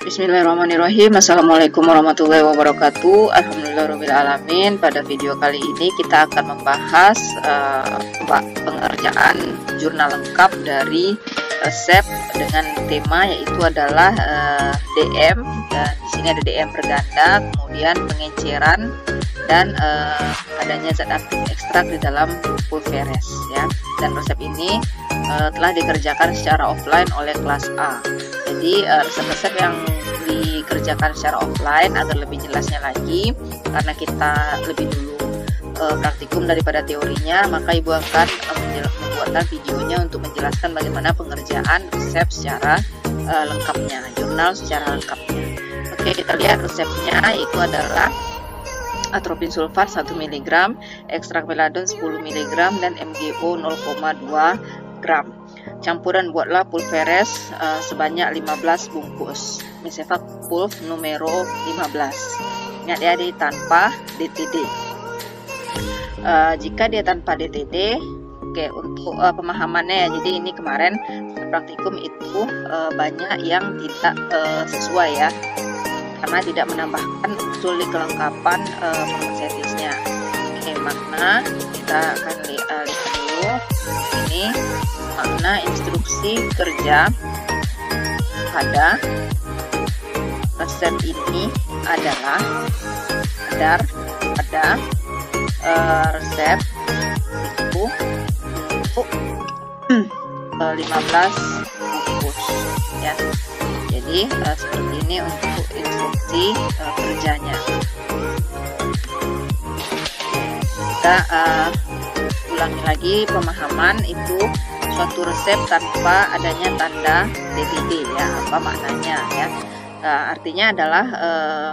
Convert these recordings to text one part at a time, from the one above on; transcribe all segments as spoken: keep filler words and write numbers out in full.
Bismillahirrahmanirrahim. Assalamualaikum warahmatullahi wabarakatuh. Alhamdulillahirrahmanirrahim. Pada video kali ini kita akan membahas uh, pengerjaan jurnal lengkap dari resep dengan tema yaitu adalah uh, D M, dan di sini ada D M berganda, kemudian pengenceran dan uh, adanya zat aktif ekstrak di dalam pulveres ya. Dan resep ini uh, telah dikerjakan secara offline oleh kelas A. Jadi resep-resep uh, yang dikerjakan secara offline agar lebih jelasnya lagi, karena kita lebih dulu uh, praktikum daripada teorinya, maka ibu akan uh, membuatkan videonya untuk menjelaskan bagaimana pengerjaan resep secara uh, lengkapnya, jurnal secara lengkapnya. Oke, kita lihat resepnya. Itu adalah atropin sulfat satu miligram, ekstrak meladon sepuluh miligram, dan M G O nol koma dua gram. Campuran buatlah pulveres uh, sebanyak lima belas bungkus. Mesefak pulv numero lima belas. Ingat ya, di tanpa D T D. Uh, jika dia tanpa D T D, oke, okay, untuk uh, pemahamannya ya. Jadi ini kemarin praktikum itu uh, banyak yang tidak uh, sesuai ya, karena tidak menambahkan unsur kelengkapan uh, farmasetisnya. Oke, makna kita akan li uh, lihat dulu ini. Makna instruksi kerja pada resep ini adalah kadar pada uh, resep itu untuk uh, lima belas bungkus ya. Jadi uh, seperti ini untuk instruksi uh, kerjanya. Kita uh, ulangi lagi pemahaman itu. Suatu resep tanpa adanya tanda D T D ya, apa maknanya ya? Uh, artinya adalah uh,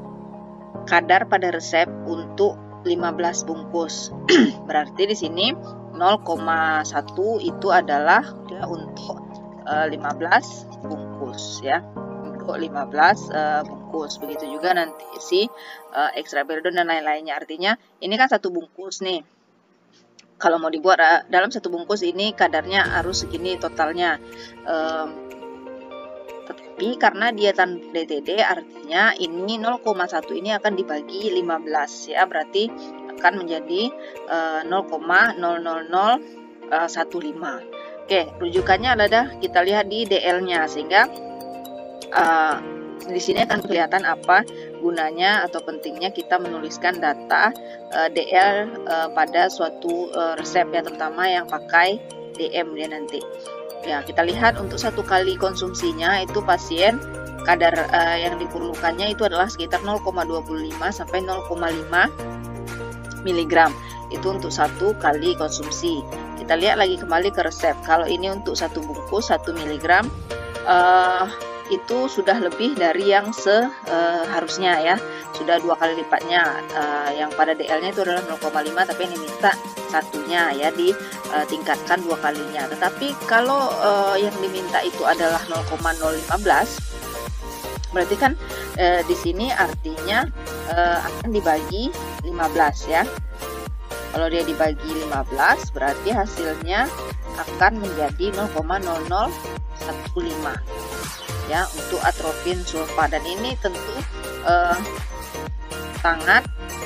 kadar pada resep untuk lima belas bungkus. Berarti di sini nol koma satu itu adalah ya, untuk uh, lima belas bungkus ya. Untuk lima belas uh, bungkus. Begitu juga nanti si uh, ekstrak meladon dan lain-lainnya. Artinya ini kan satu bungkus nih. Kalau mau dibuat dalam satu bungkus ini kadarnya harus segini totalnya. Um, tetapi karena dia tanpa D T D, artinya ini nol koma satu ini akan dibagi lima belas ya, berarti akan menjadi uh, nol koma nol nol nol satu lima. Oke, rujukannya adalah kita lihat di D L-nya, sehingga uh, di sini akan kelihatan apa gunanya atau pentingnya kita menuliskan data uh, D L uh, pada suatu uh, resep ya, terutama yang pakai D M ya nanti. Ya, kita lihat untuk satu kali konsumsinya itu pasien kadar uh, yang diperlukannya itu adalah sekitar nol koma dua lima sampai nol koma lima miligram. Itu untuk satu kali konsumsi. Kita lihat lagi kembali ke resep. Kalau ini untuk satu bungkus satu miligram, uh, itu sudah lebih dari yang seharusnya uh, ya, sudah dua kali lipatnya. Uh, yang pada D L-nya itu adalah nol koma lima, tapi yang diminta satunya ya ditingkatkan dua kalinya. Tetapi kalau uh, yang diminta itu adalah nol koma nol satu lima, berarti kan uh, di sini artinya uh, akan dibagi lima belas ya. Kalau dia dibagi lima belas, berarti hasilnya akan menjadi nol koma nol nol satu lima. Ya, untuk atropin sulfat, dan ini tentu uh, sangat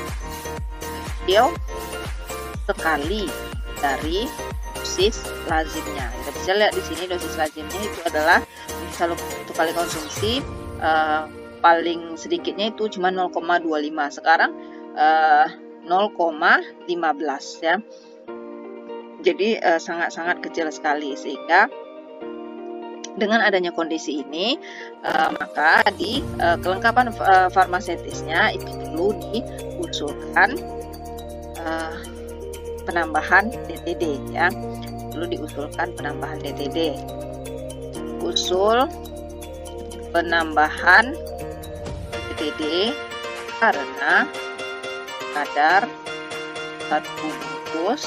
kecil sekali dari dosis lazimnya. Kita bisa lihat di sini dosis lazimnya itu adalah satu kali konsumsi, uh, paling sedikitnya itu cuma nol koma dua lima. Sekarang uh, nol koma lima belas ya. Jadi sangat-sangat uh, kecil sekali, sehingga dengan adanya kondisi ini, uh, maka di uh, kelengkapan uh, farmasetisnya itu perlu diusulkan uh, penambahan D T D ya, perlu diusulkan penambahan D T D. Usul penambahan D T D karena kadar satu bungkus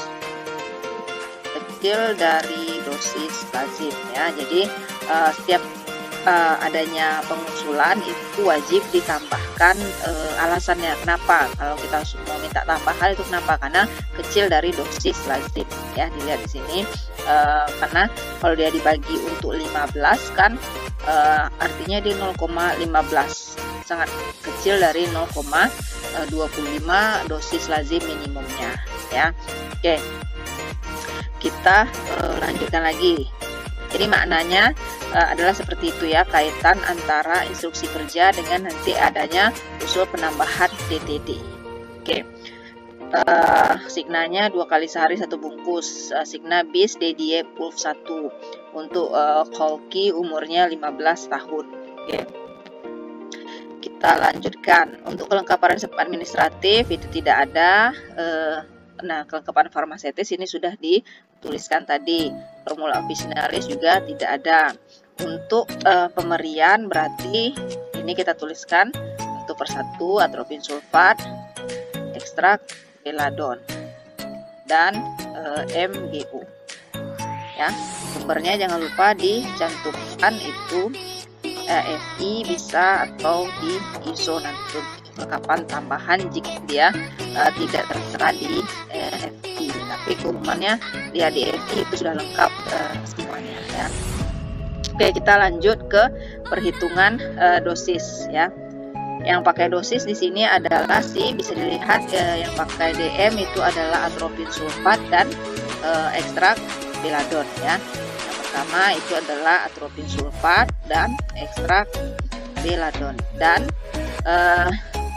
kecil dari dosis lazim ya. Jadi Uh, setiap uh, adanya pengusulan itu wajib ditambahkan uh, alasannya kenapa. Kalau kita mau minta tambahan itu kenapa? Karena kecil dari dosis lazim ya, dilihat di sini uh, karena kalau dia dibagi untuk lima belas kan uh, artinya di nol koma lima belas, sangat kecil dari nol koma dua puluh lima dosis lazim minimumnya ya. Oke, kita uh, lanjutkan lagi. Jadi maknanya uh, adalah seperti itu ya, kaitan antara instruksi kerja dengan nanti adanya usul penambahan D T D. Oke, uh, signanya dua kali sehari satu bungkus, uh, signa bis D D E Pulf satu untuk uh, Kolki umurnya lima belas tahun. Oke, kita lanjutkan. Untuk kelengkapan resep administratif itu tidak ada. Uh, Nah, kelengkapan farmaseutis ini sudah dituliskan tadi. Formula officinalis juga tidak ada. Untuk uh, pemberian berarti ini kita tuliskan satu persatu, atropin sulfat, ekstrak beladon, dan uh, M G U. Ya, sumbernya jangan lupa dicantumkan itu uh, F I bisa atau di I S O nanti kelengkapan tambahan jika dia uh, tidak tertera di uh, F I, tapi kurungannya dia di F I itu sudah lengkap uh, semuanya ya. Oke, kita lanjut ke perhitungan uh, dosis ya. Yang pakai dosis di sini adalah si bisa dilihat uh, yang pakai D M itu adalah atropin sulfat dan uh, ekstrak beladon ya. Yang pertama itu adalah atropin sulfat dan ekstrak beladon, dan uh,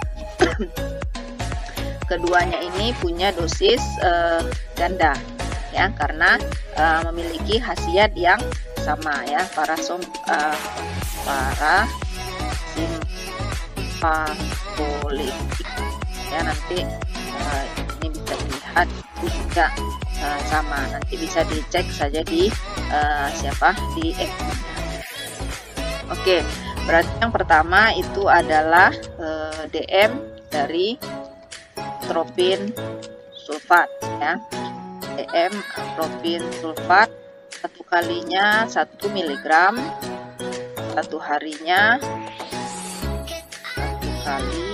keduanya ini punya dosis uh, ganda ya, karena uh, memiliki khasiat yang sama ya, para som uh, para simpatolitik ya. Nanti uh, ini bisa dilihat itu juga uh, sama, nanti bisa dicek saja di uh, siapa di F I. Oke, berarti yang pertama itu adalah uh, D M dari atropin sulfat ya. D M atropin sulfat satu kalinya satu miligram, satu harinya satu kali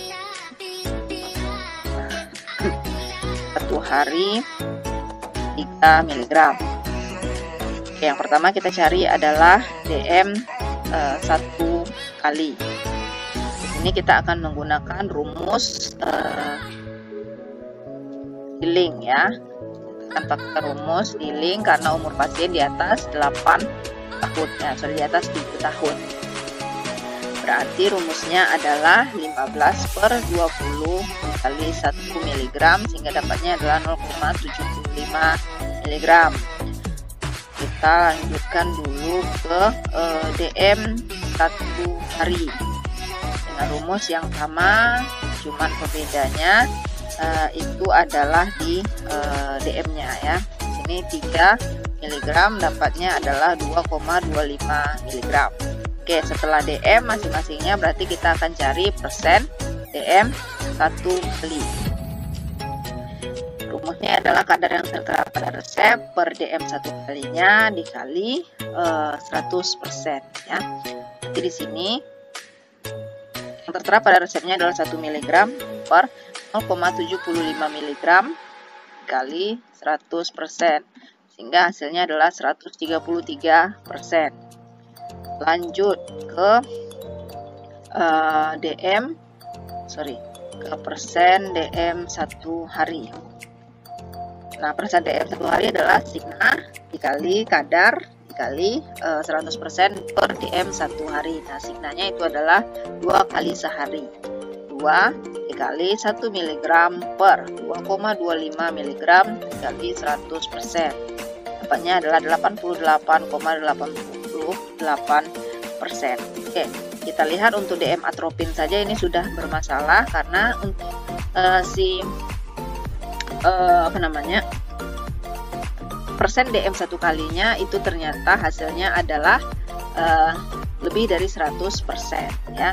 satu hari tiga miligram. Oke, yang pertama kita cari adalah D M uh, satu kali. Ini kita akan menggunakan rumus uh, Dilling ya. Kita akan pakai rumus Dilling karena umur pasien di atas delapan tahun ya, sudah di atas tujuh tahun. Berarti rumusnya adalah lima belas per dua puluh kali satu miligram, sehingga dapatnya adalah nol koma tujuh lima miligram. Kita lanjutkan dulu ke uh, D M satu hari dengan rumus yang sama, cuman pembedanya uh, itu adalah di uh, D M-nya ya. Ini tiga miligram, dapatnya adalah dua koma dua lima miligram. Oke, setelah D M masing-masingnya berarti kita akan cari persen D M satu kali. Rumusnya adalah kadar yang tertera pada resep per D M satu kalinya dikali uh, seratus persen ya. Jadi di sini yang tertera pada resepnya adalah satu miligram per nol koma tujuh lima miligram dikali seratus persen, sehingga hasilnya adalah seratus tiga puluh tiga persen. Lanjut ke uh, D M sorry ke persen D M satu hari. Nah, persen D M satu hari adalah sigma dikali kadar dikali uh, seratus persen per D M satu hari. Nah, signanya itu adalah dua kali sehari. dua dikali satu miligram per dua koma dua lima miligram dikali seratus persen. Dapatnya adalah delapan puluh delapan koma delapan delapan persen. Oke, kita lihat untuk D M atropin saja ini sudah bermasalah karena untuk uh, si uh, apa namanya persen D M satu kalinya itu ternyata hasilnya adalah uh, lebih dari seratus persen ya.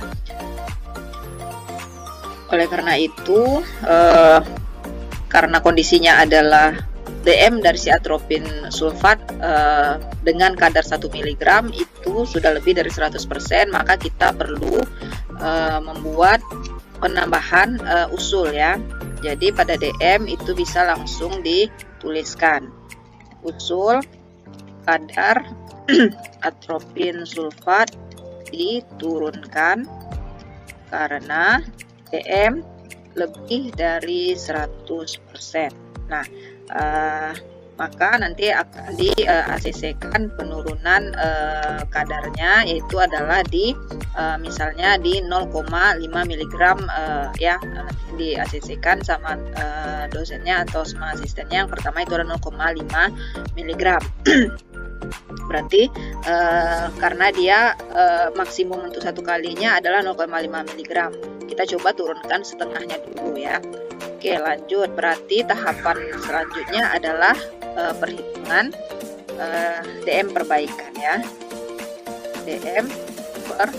Oleh karena itu uh, karena kondisinya adalah D M dari si atropin sulfat uh, dengan kadar satu miligram itu sudah lebih dari seratus persen, maka kita perlu uh, membuat penambahan uh, usul ya. Jadi pada D M itu bisa langsung dituliskan usul kadar atropin sulfat diturunkan karena D M lebih dari seratus persen. Nah, Uh, maka nanti akan di uh, A C C-kan penurunan uh, kadarnya, yaitu adalah di uh, misalnya di nol koma lima miligram uh, ya, nanti di A C C-kan sama uh, dosennya atau sama asistennya. Yang pertama itu adalah nol koma lima miligram. Berarti uh, karena dia uh, maksimum untuk satu kalinya adalah nol koma lima miligram, kita coba turunkan setengahnya dulu ya. Oke, lanjut. Berarti tahapan selanjutnya adalah uh, perhitungan uh, D M perbaikan ya. D M per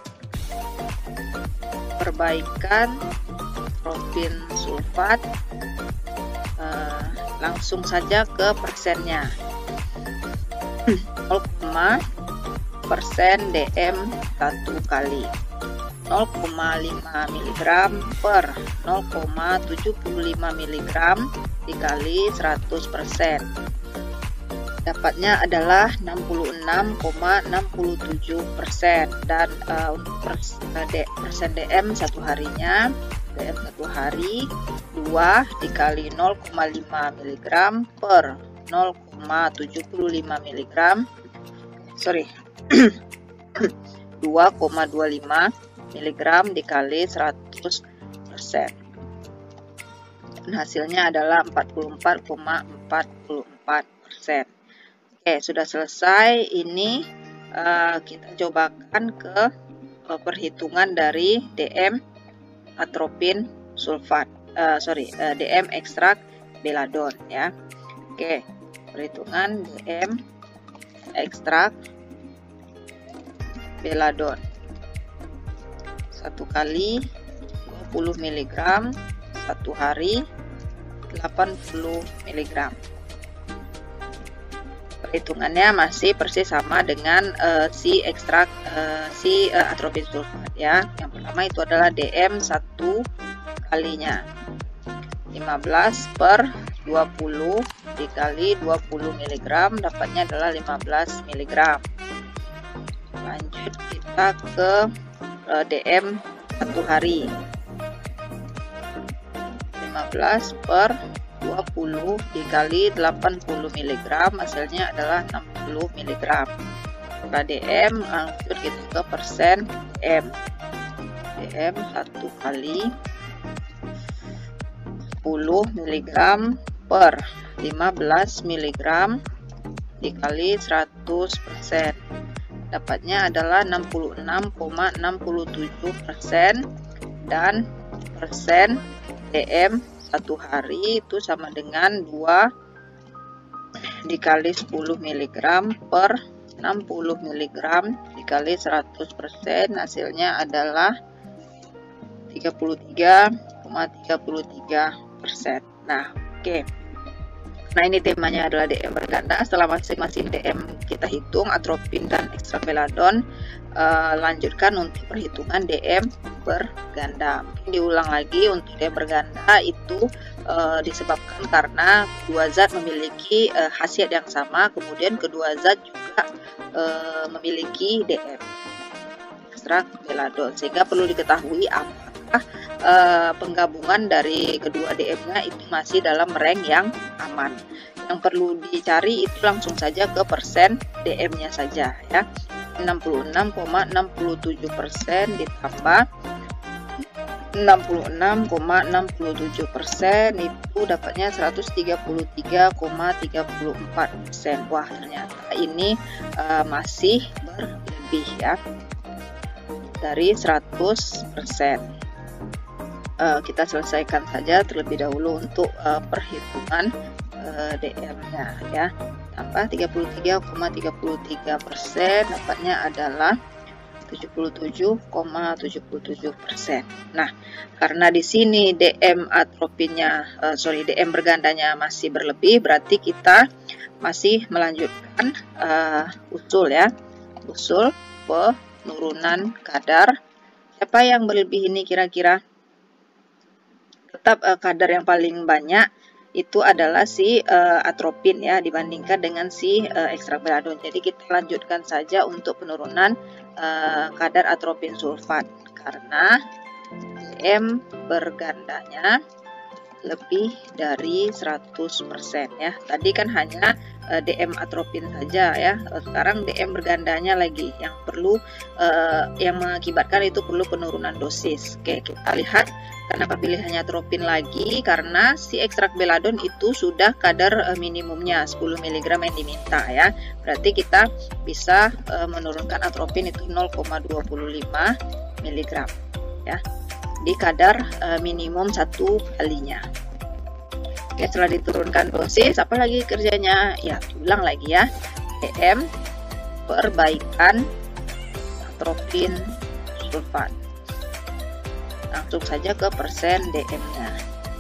perbaikan atropin sulfat, uh, langsung saja ke persennya. nol, persen D M satu kali. nol koma lima miligram per nol koma tujuh lima miligram dikali seratus persen. Dapatnya adalah enam puluh enam koma enam tujuh persen, dan uh, untuk pers persen D M satu harinya, D M satu hari dua dikali nol koma lima miligram per nol koma tujuh lima miligram, sorry dua koma dua lima miligram dikali seratus persen, dan hasilnya adalah empat puluh empat koma empat empat persen. Oke, sudah selesai. Ini uh, kita cobakan ke uh, perhitungan dari D M atropin sulfat, uh, sorry uh, D M ekstrak beladon ya. Oke, perhitungan D M ekstrak beladon satu kali dua puluh miligram satu hari delapan puluh miligram. Perhitungannya masih persis sama dengan uh, si ekstrak uh, si uh, atropin sulfat ya. Yang pertama itu adalah D M satu kalinya lima belas per dua puluh dikali dua puluh miligram, dapatnya adalah lima belas miligram. Lanjut kita ke D M satu hari, lima belas per dua puluh dikali delapan puluh miligram, hasilnya adalah enam puluh miligram. Setelah D M langsung kita ke persen D M. D M satu kali sepuluh miligram per lima belas miligram dikali seratus persen. Dapatnya adalah enam puluh enam koma enam tujuh persen, dan persen D M satu hari itu sama dengan dua dikali sepuluh miligram per enam puluh miligram dikali seratus persen, hasilnya adalah tiga puluh tiga koma tiga tiga persen. Nah, oke. Okay. Nah, ini temanya adalah D M berganda. Setelah masing-masing D M kita hitung, atropin dan ekstrak beladon, uh, lanjutkan untuk perhitungan D M berganda. Mungkin diulang lagi, untuk D M berganda itu uh, disebabkan karena kedua zat memiliki uh, khasiat yang sama, kemudian kedua zat juga uh, memiliki D M ekstrak beladon, sehingga perlu diketahui apakah Uh, penggabungan dari kedua D M-nya itu masih dalam rank yang aman. Yang perlu dicari itu langsung saja ke persen D M-nya saja ya. enam puluh enam koma enam tujuh persen ditambah enam puluh enam koma enam tujuh persen itu dapatnya seratus tiga puluh tiga koma tiga empat persen. Wah, ternyata ini uh, masih berlebih ya dari seratus persen. Uh, kita selesaikan saja terlebih dahulu untuk uh, perhitungan uh, D M-nya ya. Tambah tiga puluh tiga koma tiga tiga persen, dapatnya adalah tujuh puluh tujuh koma tujuh puluh tujuh persen. Nah, karena di sini D M atropinnya, uh, sorry D M bergandanya masih berlebih, berarti kita masih melanjutkan uh, usul ya, usul penurunan kadar. Siapa yang berlebih ini kira-kira? Tetap uh, kadar yang paling banyak itu adalah si uh, atropin ya, dibandingkan dengan si uh, ekstrak beladon. Jadi kita lanjutkan saja untuk penurunan uh, kadar atropin sulfat karena D M bergandanya lebih dari seratus persen ya. Tadi kan hanya uh, D M atropin saja ya. Sekarang D M bergandanya lagi yang perlu uh, yang mengakibatkan itu perlu penurunan dosis. Oke, kita lihat kenapa pilihannya atropin lagi, karena si ekstrak beladon itu sudah kadar uh, minimumnya sepuluh miligram yang diminta ya. Berarti kita bisa uh, menurunkan atropin itu nol koma dua lima miligram ya, di kadar uh, minimum satu kalinya. Oke, setelah diturunkan dosis, apa lagi kerjanya? Ya, ulang lagi ya. D M perbaikan atropin sulfat. Langsung saja ke persen D M-nya.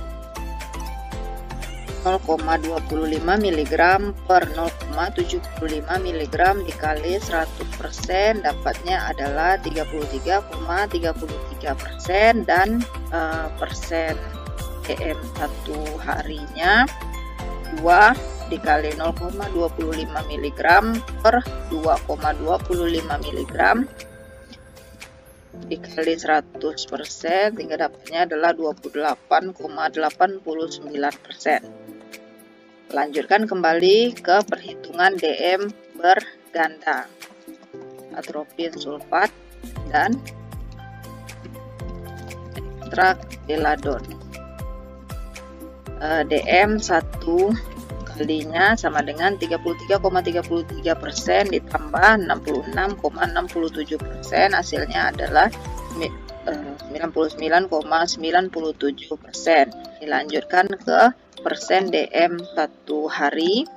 nol koma dua lima miligram per nol koma tujuh lima miligram dikali seratus persen, dapatnya adalah tiga puluh tiga koma tiga tiga persen, dan uh, persen D M satu harinya dua dikali nol koma dua lima miligram per dua koma dua lima miligram dikali seratus persen, sehingga dapatnya adalah dua puluh delapan koma delapan sembilan persen. Lanjutkan kembali ke perhitungan D M berganda atropin sulfat dan ekstrak beladon. D M satu kalinya sama dengan tiga puluh tiga koma tiga tiga persen ditambah enam puluh enam koma enam tujuh persen, hasilnya adalah sembilan puluh sembilan koma sembilan tujuh persen. Dilanjutkan ke persen D M satu hari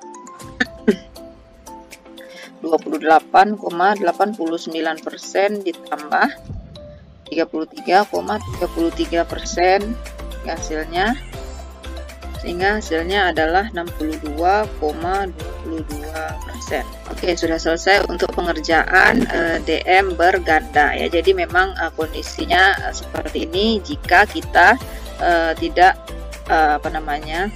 dua puluh delapan koma delapan sembilan persen ditambah tiga puluh tiga koma tiga tiga persen, hasilnya sehingga hasilnya adalah enam puluh dua koma dua dua persen. Oke, sudah selesai untuk pengerjaan uh, D M berganda ya. Jadi memang uh, kondisinya uh, seperti ini jika kita uh, tidak uh, apa namanya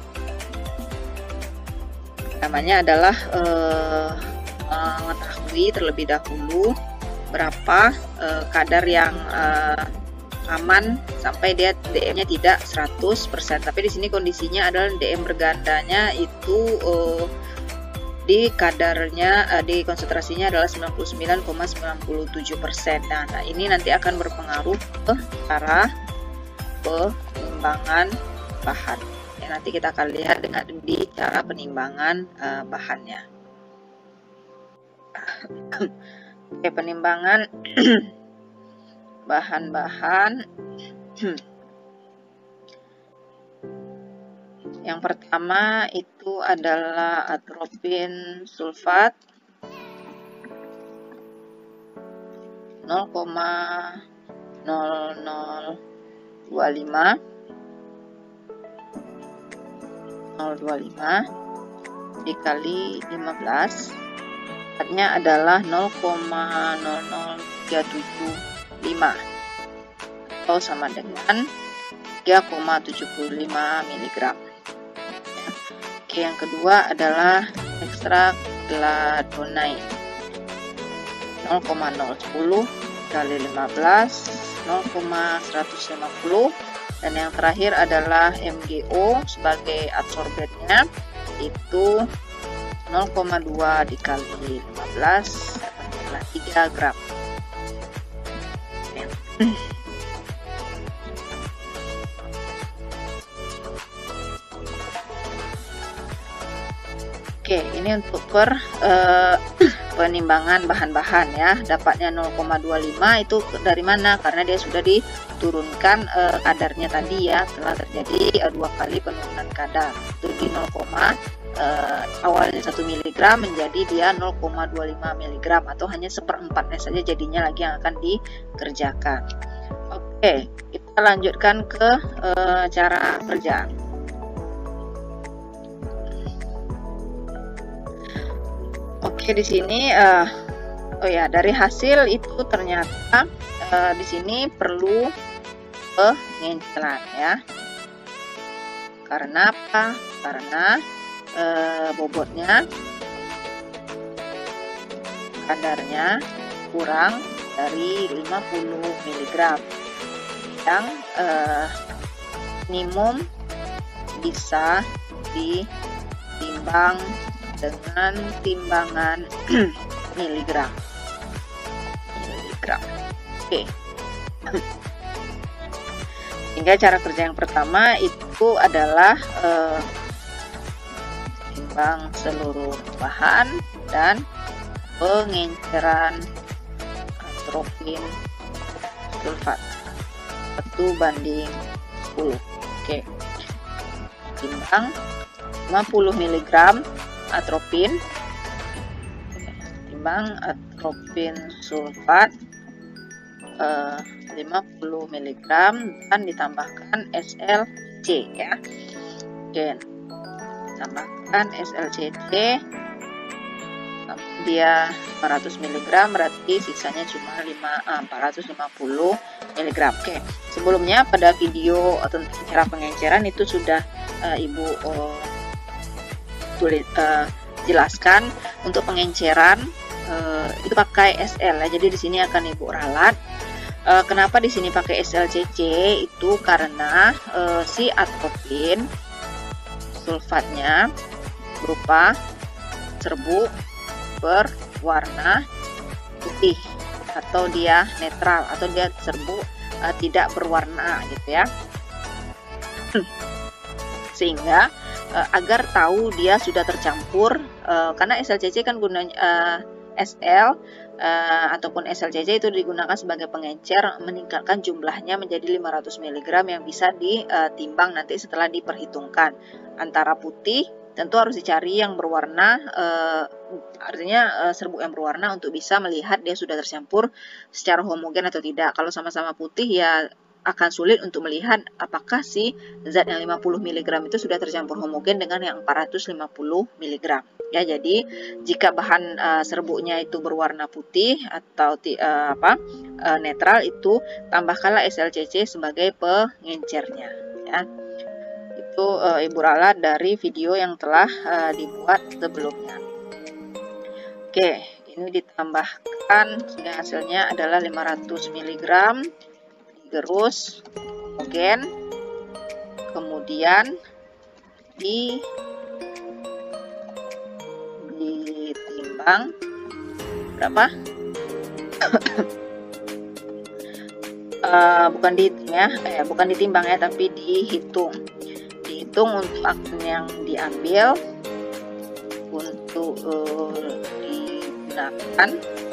namanya adalah uh, mengetahui terlebih dahulu berapa uh, kadar yang uh, aman sampai dia D M-nya tidak seratus persen. Tapi di sini kondisinya adalah D M bergandanya itu uh, di kadarnya uh, di konsentrasinya adalah sembilan puluh sembilan koma sembilan tujuh persen. Nah, nah, ini nanti akan berpengaruh ke cara penimbangan bahan. Ya, nanti kita akan lihat dengan di cara penimbangan uh, bahannya. Oke, penimbangan bahan-bahan. Yang pertama itu adalah atropin sulfat nol koma nol nol dua lima dikali lima belas, artinya adalah nol koma nol nol tiga tujuh lima atau sama dengan tiga koma tujuh lima miligram. Oke, yang kedua adalah ekstrak beladonate nol koma nol satu nol kali lima belas nol koma seratus lima puluh, dan yang terakhir adalah M G O sebagai adsorbennya itu nol koma dua dikali lima belas adalah tiga gram. Oke, ini untuk per uh, penimbangan bahan-bahan ya. Dapatnya nol koma dua lima itu dari mana? Karena dia sudah diturunkan uh, kadarnya tadi ya, setelah terjadi uh, dua kali penurunan kadar. Itu di nol koma uh, awalnya satu miligram menjadi dia nol koma dua lima miligram atau hanya seperempatnya saja jadinya lagi yang akan dikerjakan. Oke, kita lanjutkan ke uh, cara kerja. Oke, di sini uh, oh ya, dari hasil itu ternyata uh, di sini perlu pengenceran ya. Karena apa? Karena e, bobotnya kadarnya kurang dari lima puluh miligram yang e, minimum bisa ditimbang dengan timbangan miligram. Miligram. Oke. Sehingga cara kerja yang pertama itu adalah eh, timbang seluruh bahan dan pengenceran atropin sulfat satu banding sepuluh. Oke, timbang lima puluh miligram atropin, timbang atropin sulfat eh, lima puluh miligram dan ditambahkan S L C ya. Oke, tambahkan S L C C, dia lima ratus miligram, berarti sisanya cuma empat ratus lima puluh miligram. Oke, sebelumnya pada video tentang cara pengenceran itu sudah uh, ibu uh, tulis uh, jelaskan untuk pengenceran uh, itu pakai S L ya. Jadi di sini akan ibu ralat. Uh, kenapa di sini pakai S L C C? Itu karena uh, si atropin sulfatnya berupa serbuk berwarna putih atau dia netral atau dia serbuk uh, tidak berwarna gitu ya. Sehingga uh, agar tahu dia sudah tercampur uh, karena S L C C kan gunanya uh, S L uh, ataupun S L C C itu digunakan sebagai pengencer meningkatkan jumlahnya menjadi lima ratus miligram yang bisa ditimbang nanti setelah diperhitungkan. Antara putih tentu harus dicari yang berwarna, uh, artinya uh, serbuk yang berwarna untuk bisa melihat dia sudah tercampur secara homogen atau tidak. Kalau sama-sama putih ya akan sulit untuk melihat apakah si zat yang lima puluh miligram itu sudah tercampur homogen dengan yang empat ratus lima puluh miligram. Ya, jadi jika bahan uh, serbuknya itu berwarna putih atau uh, apa uh, netral, itu tambahkanlah S L C C sebagai pengencernya. Ya, itu uh, ibu ralat dari video yang telah uh, dibuat sebelumnya. Oke, ini ditambahkan sehingga hasilnya adalah lima ratus miligram. Digerus homogen, kemudian di ditimbang berapa? uh, bukan dihitung ya, eh, bukan ditimbang ya, tapi dihitung. Dihitung untuk aksen yang diambil untuk uh, digunakan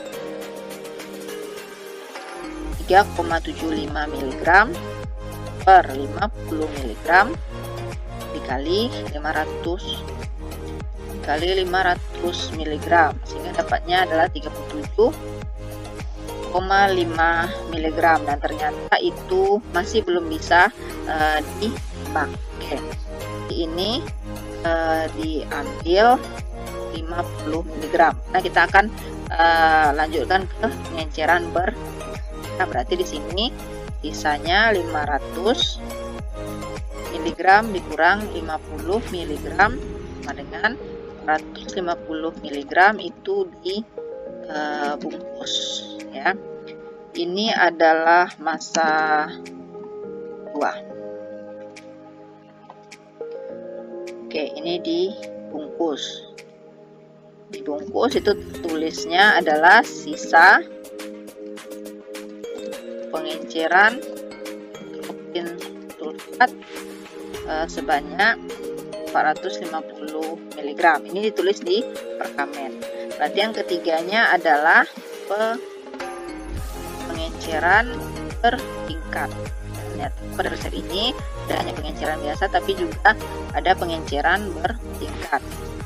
tiga koma tujuh lima miligram per lima puluh miligram dikali lima ratus dikali lima ratus miligram, sehingga dapatnya adalah tiga puluh tujuh koma lima miligram, dan ternyata itu masih belum bisa uh, ditimbang. Oke, ini uh, diambil lima puluh miligram. Nah, kita akan uh, lanjutkan ke pengenceran ber Nah, berarti di sini sisanya lima ratus miligram dikurang lima puluh miligram sama dengan seratus lima puluh miligram itu dibungkus ya. Ini adalah massa dua. Oke, ini dibungkus. Dibungkus itu tulisnya adalah sisa pengenceran atropin sulfat uh, sebanyak empat ratus lima puluh miligram. Ini ditulis di perkamen. Berarti yang ketiganya adalah pengenceran bertingkat. Ternyata pada resep ini tidak hanya pengenceran biasa, tapi juga ada pengenceran bertingkat.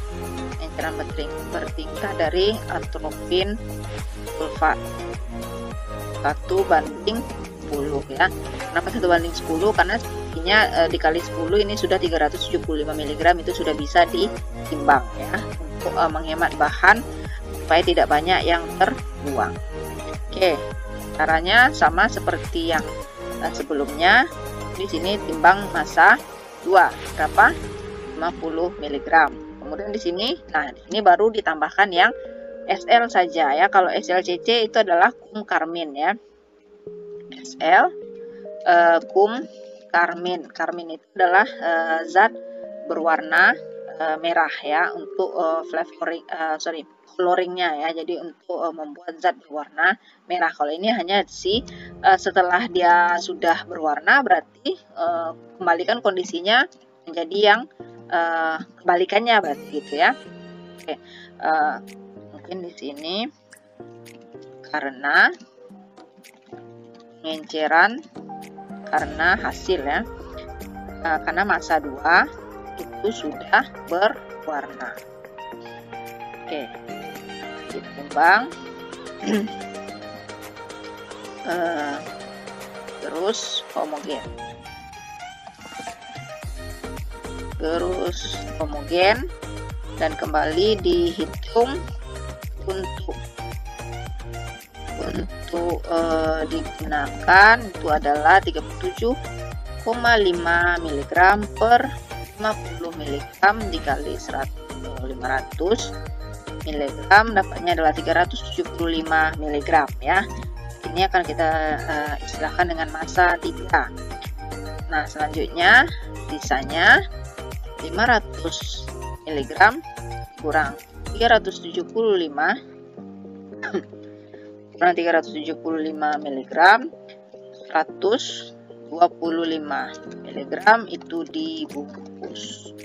pengenceran bertingkah dari atropin sulfat satu banding sepuluh ya. Kenapa satu banding sepuluh? Karena sepertinya e, dikali sepuluh ini sudah tiga ratus tujuh puluh lima miligram, itu sudah bisa ditimbang ya, untuk e, menghemat bahan supaya tidak banyak yang terbuang. Oke, caranya sama seperti yang e, sebelumnya. Di sini timbang massa dua, berapa? lima puluh miligram. Kemudian di sini, nah di sini baru ditambahkan yang S L saja ya. Kalau S L C C itu adalah kum karmin ya. S L uh, kum karmin. Karmin itu adalah uh, zat berwarna uh, merah ya, untuk uh, flavoring uh, sorry coloringnya ya. Jadi untuk uh, membuat zat berwarna merah. Kalau ini hanya si uh, setelah dia sudah berwarna, berarti uh, kembalikan kondisinya menjadi yang uh, kebalikannya berarti gitu ya. Oke. Uh, Mungkin di sini karena pengenceran karena hasil ya, e, karena massa dua itu sudah berwarna. Oke, ditimbang e, terus homogen, terus homogen dan kembali dihitung untuk untuk uh, digunakan itu adalah tiga puluh tujuh koma lima miligram per lima puluh miligram dikali lima ratus miligram, dapatnya adalah tiga ratus tujuh puluh lima miligram ya. Ini akan kita uh, istilahkan dengan massa tiga. Nah, selanjutnya sisanya lima ratus miligram kurang tiga ratus tujuh puluh lima kurang tiga ratus tujuh puluh lima miligram, seratus dua puluh lima miligram itu dibungkus.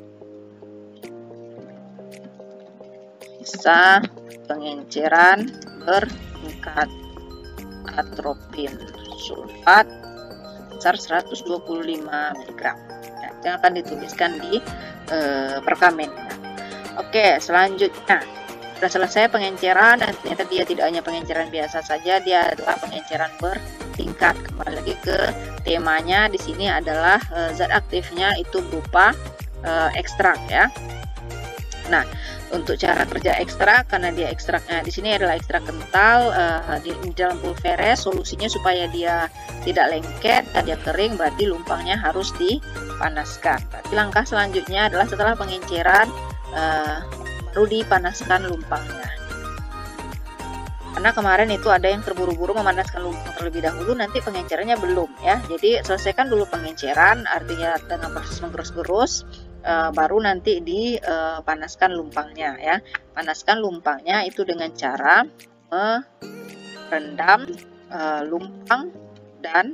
Sisa pengenceran bertingkat atropin sulfat sebesar seratus dua puluh lima miligram. Nah, yang akan dituliskan di eh, perkamennya. Oke, selanjutnya sudah selesai pengenceran, dan ternyata dia tidak hanya pengenceran biasa saja, dia adalah pengenceran bertingkat. Kembali lagi ke temanya, di sini adalah e, zat aktifnya itu berupa e, ekstrak ya. Nah, untuk cara kerja ekstrak, karena dia ekstraknya di sini adalah ekstrak kental e, di, di dalam pulveres, solusinya supaya dia tidak lengket dan dia kering, berarti lumpangnya harus dipanaskan. Berarti langkah selanjutnya adalah setelah pengenceran Uh, baru dipanaskan lumpangnya. Karena kemarin itu ada yang terburu-buru memanaskan lumpang terlebih dahulu, nanti pengencerannya belum ya. Jadi selesaikan dulu pengenceran, artinya dengan proses menggerus-gerus, uh, baru nanti dipanaskan uh, lumpangnya ya. Panaskan lumpangnya itu dengan cara merendam uh, lumpang dan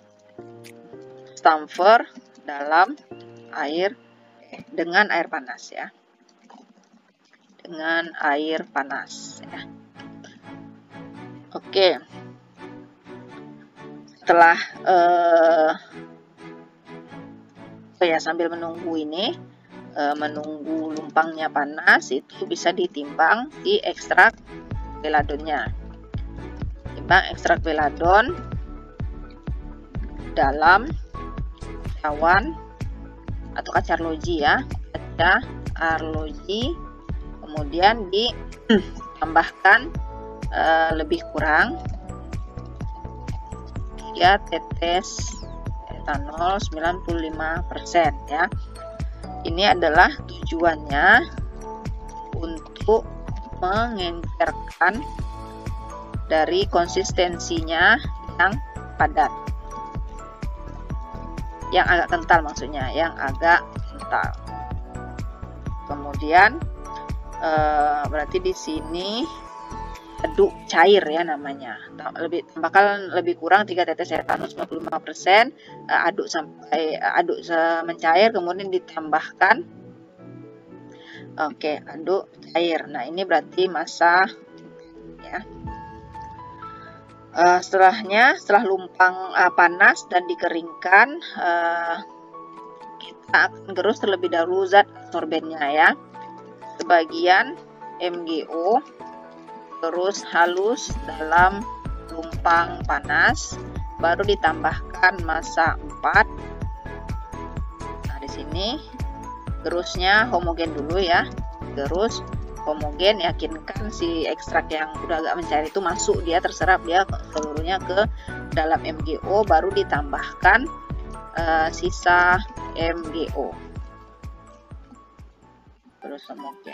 stamper dalam air eh, dengan air panas ya. Dengan air panas ya. Oke, setelah uh, oh ya, sambil menunggu ini uh, menunggu lumpangnya panas, itu bisa ditimbang di ekstrak beladonnya. Timbang ekstrak beladon dalam cawan atau kaca arloji ya, kaca arloji. Kemudian ditambahkan uh, lebih kurang tiga tetes etanol sembilan puluh lima persen ya. Ini adalah tujuannya untuk mengencerkan dari konsistensinya yang padat, yang agak kental maksudnya, yang agak kental. Kemudian Uh, berarti di sini aduk cair ya namanya. Lebih tambahkan lebih kurang tiga tetes etanol sembilan puluh lima persen, uh, aduk sampai uh, aduk mencair, kemudian ditambahkan. Oke, aduk cair. Nah, ini berarti massa ya. Uh, setelahnya, setelah lumpang uh, panas dan dikeringkan, uh, kita akan gerus terlebih dahulu zat absorbennya ya. bagian M G O, terus halus dalam lumpang panas, baru ditambahkan massa empat. Nah, di sini gerusnya homogen dulu ya. Gerus homogen, yakinkan si ekstrak yang udah agak mencair itu masuk, dia terserap dia seluruhnya ke dalam M G O, baru ditambahkan uh, sisa M G O. Terus homogen.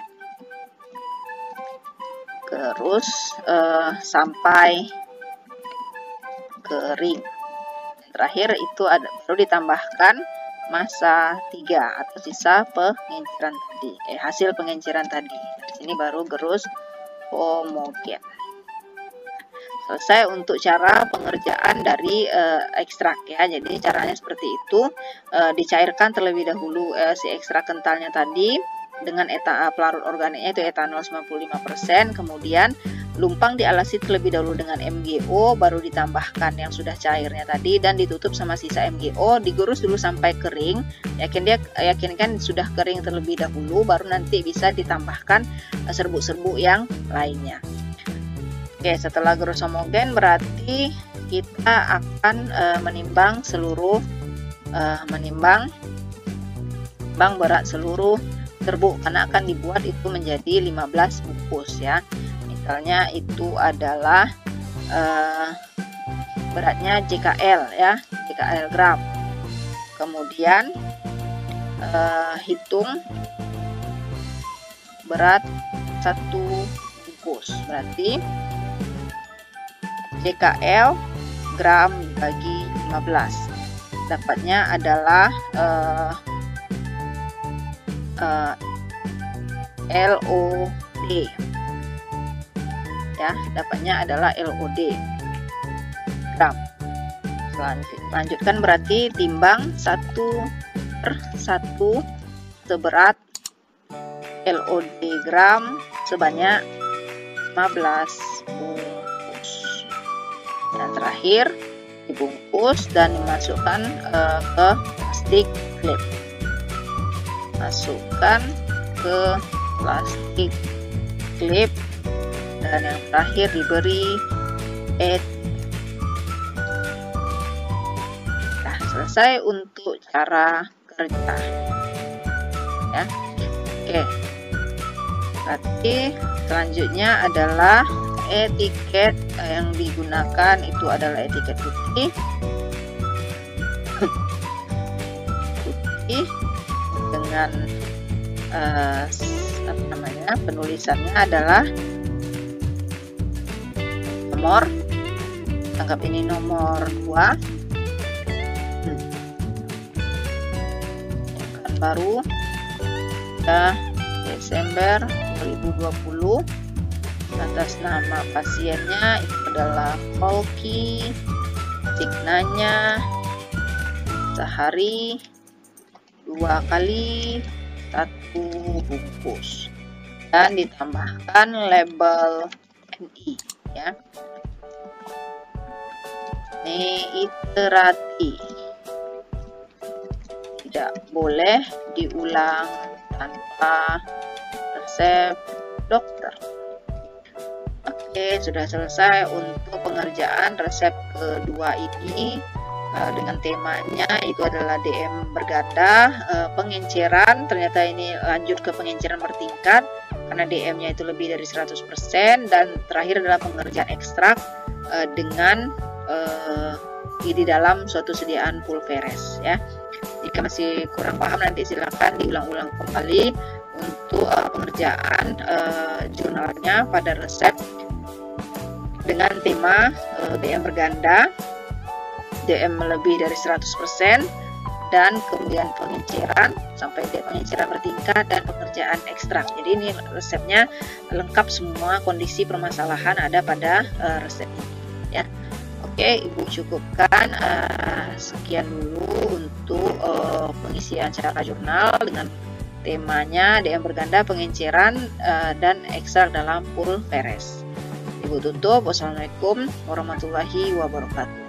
Terus uh, sampai kering. Terakhir itu ada baru ditambahkan massa tiga atau sisa pengenceran tadi, eh hasil pengenceran tadi. Di sini baru gerus homogen. Selesai untuk cara pengerjaan dari uh, ekstrak ya. Jadi caranya seperti itu, uh, dicairkan terlebih dahulu uh, si ekstrak kentalnya tadi dengan eta pelarut organiknya itu etanol sembilan puluh lima persen, kemudian lumpang dialasi terlebih dahulu dengan M G O, baru ditambahkan yang sudah cairnya tadi dan ditutup sama sisa M G O, digurus dulu sampai kering. Yakin dia yakinkan sudah kering terlebih dahulu, baru nanti bisa ditambahkan serbuk-serbuk yang lainnya. Oke, setelah gerus homogen berarti kita akan e, menimbang seluruh e, menimbang bang berat seluruh serbuk, karena akan dibuat itu menjadi lima belas bungkus ya. Misalnya itu adalah uh, beratnya J K L ya, J K L gram. Kemudian uh, hitung berat satu bungkus, berarti J K L gram bagi lima belas, dapatnya adalah uh, uh, L O D ya, dapatnya adalah L O D gram. Selanjut, lanjutkan berarti timbang satu per satu seberat L O D gram sebanyak lima belas bungkus. Dan terakhir dibungkus dan dimasukkan uh, ke plastik klip. Masukkan ke plastik klip. Dan yang terakhir diberi et. Nah, selesai untuk cara kerja ya. Oke, berarti selanjutnya adalah etiket yang digunakan itu adalah etiket putih putih dengan uh, apa namanya, penulisannya adalah nomor, anggap ini nomor dua, kan baru ya, Desember dua ribu dua puluh. Atas nama pasiennya itu adalah Volky, signanya sehari dua kali satu bungkus, dan ditambahkan label N I ya. Neiterati, tidak boleh diulang tanpa resep dokter. Oke, sudah selesai untuk pengerjaan resep kedua ini uh, dengan temanya itu adalah D M berganda, uh, pengenceran. Ternyata ini lanjut ke pengenceran bertingkat karena D M-nya itu lebih dari seratus persen, dan terakhir adalah pengerjaan ekstrak uh, dengan uh, di dalam suatu sediaan pulveres ya. Jika masih kurang paham nanti silakan diulang-ulang kembali untuk uh, pengerjaan uh, jurnalnya pada resep dengan tema uh, D M berganda, D M lebih dari seratus persen, dan kemudian pengenceran sampai D pengenceran bertingkat dan pengerjaan ekstrak. Jadi ini resepnya lengkap, semua kondisi permasalahan ada pada uh, resep ini ya. Oke, Ibu cukupkan uh, sekian dulu untuk uh, pengisian cara jurnal dengan temanya D M berganda, pengenceran uh, dan ekstrak dalam pulveres. Ibu tutup. Wassalamualaikum warahmatullahi wabarakatuh.